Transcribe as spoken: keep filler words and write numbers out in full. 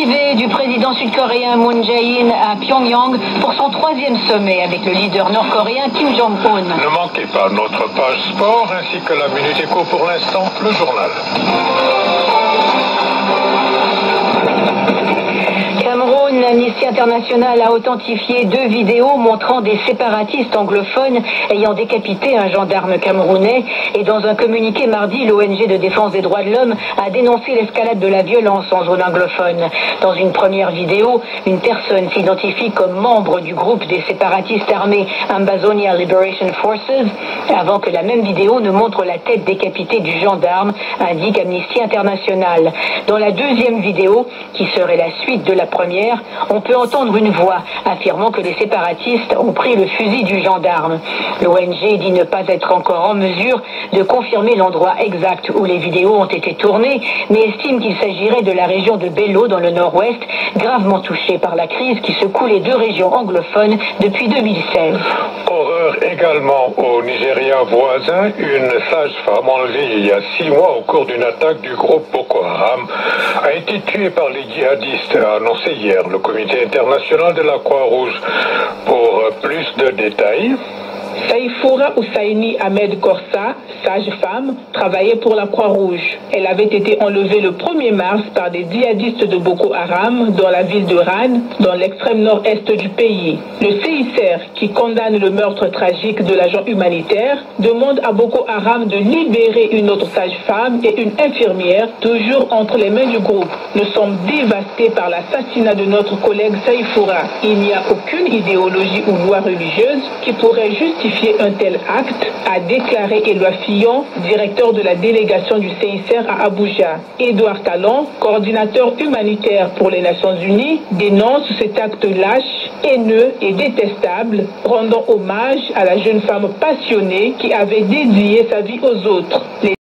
Arrivée du président sud-coréen Moon Jae-in à Pyongyang pour son troisième sommet avec le leader nord-coréen Kim Jong-un. Ne manquez pas notre page sport ainsi que la Minute Éco pour l'instant, le journal. Amnesty International a authentifié deux vidéos montrant des séparatistes anglophones ayant décapité un gendarme camerounais et dans un communiqué mardi, l'O N G de défense des droits de l'homme a dénoncé l'escalade de la violence en zone anglophone. Dans une première vidéo, une personne s'identifie comme membre du groupe des séparatistes armés Ambazonia Liberation Forces avant que la même vidéo ne montre la tête décapitée du gendarme, indique Amnesty International. Dans la deuxième vidéo, qui serait la suite de la première, on peut entendre une voix affirmant que les séparatistes ont pris le fusil du gendarme. L'O N G dit ne pas être encore en mesure de confirmer l'endroit exact où les vidéos ont été tournées, mais estime qu'il s'agirait de la région de Bello dans le nord-ouest, gravement touchée par la crise qui secoue les deux régions anglophones depuis deux mille seize. Horreur également au Nigeria voisin, une sage-femme enlevée il y a six mois au cours d'une attaque du groupe Boko Haram a été tuée par les djihadistes, a annoncé hier le Comité international de la Croix-Rouge. Pour plus de détails, Saïfoura Oussaini Ahmed Korsa, sage-femme, travaillait pour la Croix-Rouge. Elle avait été enlevée le premier mars par des djihadistes de Boko Haram dans la ville de Ran, dans l'extrême nord-est du pays. Le C I C R, qui condamne le meurtre tragique de l'agent humanitaire, demande à Boko Haram de libérer une autre sage-femme et une infirmière, toujours entre les mains du groupe. Nous sommes dévastés par l'assassinat de notre collègue Saïfoura. Il n'y a aucune idéologie ou loi religieuse qui pourrait justifier un tel acte, a déclaré Éloi Fillon, directeur de la délégation du C I C R à Abuja. Édouard Talon, coordinateur humanitaire pour les Nations Unies, dénonce cet acte lâche, haineux et détestable, rendant hommage à la jeune femme passionnée qui avait dédié sa vie aux autres. Les